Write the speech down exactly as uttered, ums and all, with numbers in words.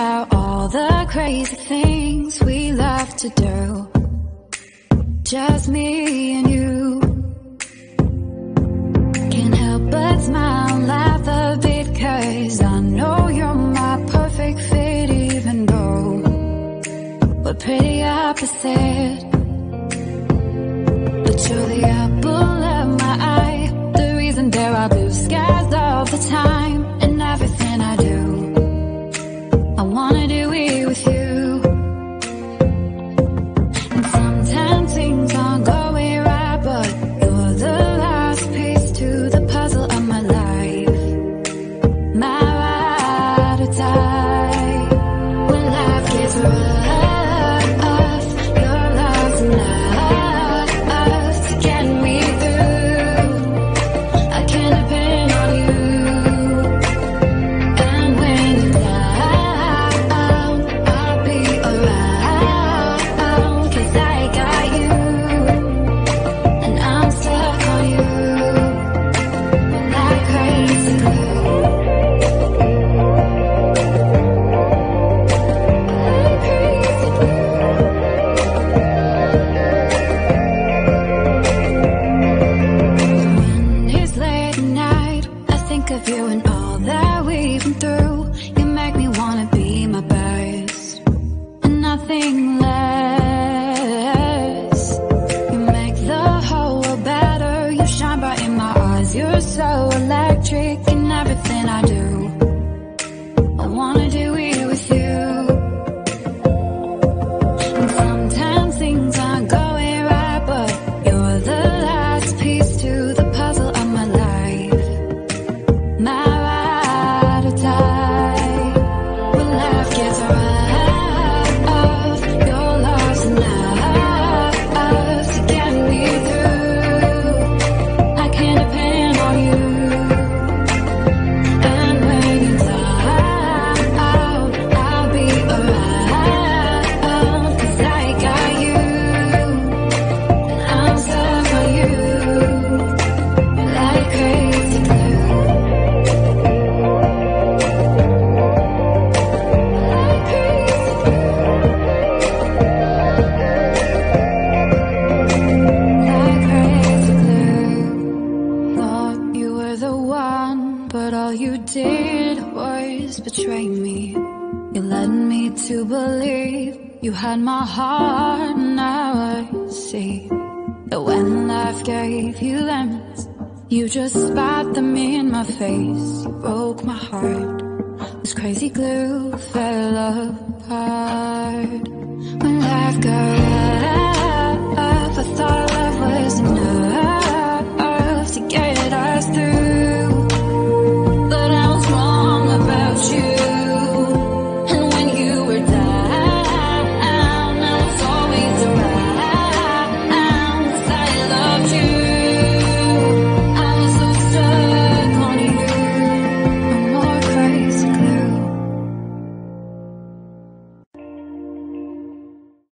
about all the crazy things we love to do. Just me and you. Can't help but smile and laugh a bit, 'cause I know you're my perfect fit, even though we're pretty opposite. But you're the apple of my eye, the reason there are blue skies all the time. And everything I do, I wanna do it with you. And sometimes things aren't going right, but you're the last piece to the puzzle of my life. My ride or die. When life gets rough, your love's enough to get me through. I can depend on you. And when you're down, I'll be around, 'cause I got you, and I'm stuck on you like crazy glue. Like crazy glue. When it's late at night, I think of you and all that we've been through. You make me wanna be my best and nothing less. You make the whole world better. You shine bright in my eyes. You're so electric in everything I do. I wanna do it with you. And sometimes things aren't going right, but you're the last piece to the puzzle of my life. My ride or die. When life gets rough, your love's enough to get me through. I can depend on you. And when you're down, I'll be around, 'cause I got you, and I'm stuck on you like crazy glue. Like crazy glue. Like crazy glue. Thought you were the one, but all you did was betray me. You led me to believe you had my heart. Now I see that when life gave you lemons, you just spat them in my face. You broke my heart. This crazy glue fell apart. When life got